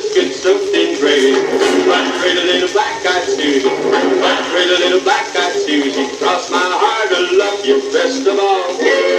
biscuit soaked in gravy. But pretty little black-eyed Susie, but pretty little black-eyed Susie, cross my heart, I love you best of all.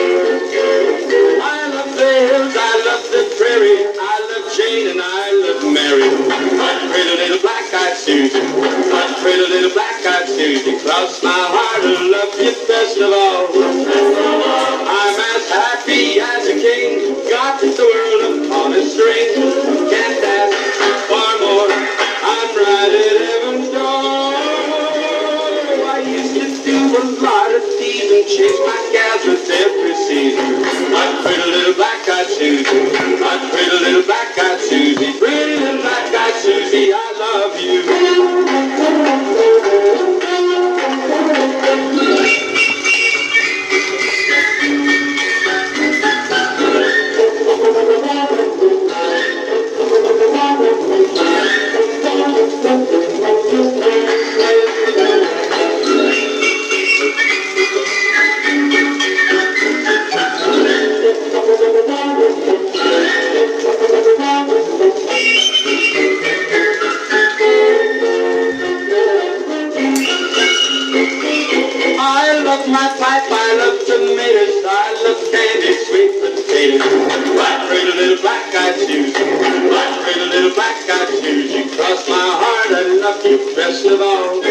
I love the hills, I love the prairie, I love Jane and I love Mary. But pretty little black-eyed Susie, but pretty little black-eyed Susie, cross my heart, I love you best of all. I'm as happy as a king, got the world upon a string. Can't ask for more, I'm right at heaven's door. I used to do a lot of teasing, chase my gals with every season. I'm pretty little black-eyed Susie, I'm pretty little black-eyed Susie, pretty little black-eyed Susie, I love you. I love my pipe, I love tomatoes, I love candy, sweet potatoes. My pretty little black-eyed Susie, my pretty little black-eyed Susie, cross my heart, I love you best of all. Oh,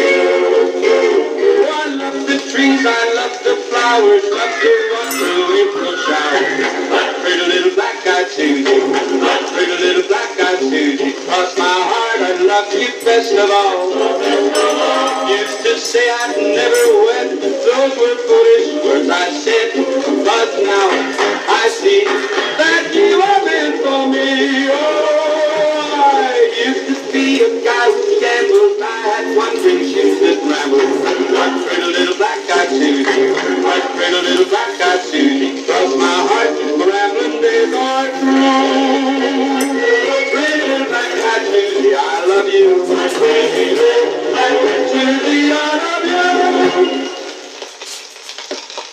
I love the trees, I love the flowers, love to run through April showers. My pretty little black-eyed Susie, my pretty little black-eyed Susie, cross my heart, I love you best of all. Used to say I'd never wed, those were foolish words I said, but now I see that you are meant for me. Oh, I used to be a guy who gambled, I had one ring shoes